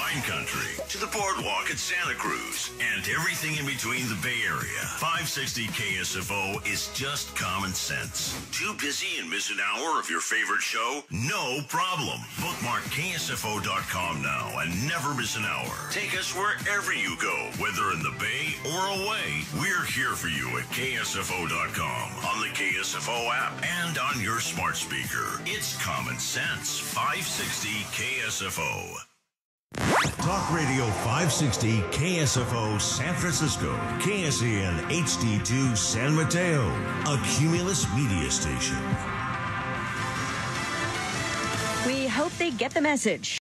wine country to the boardwalk at Santa Cruz and everything in between the Bay Area. 560 KSFO is just common sense. Too busy and miss an hour of your favorite show? No problem. Bookmark KSFO.com now and never miss an hour. Take us wherever you go, whether in the Bay or away. We're here for you at KSFO.com, on the KSFO app, and on your smart speaker. It's common sense. 560 KSFO. Talk Radio 560 KSFO San Francisco, KSAN-HD2 San Mateo, a Cumulus media station. We hope they get the message.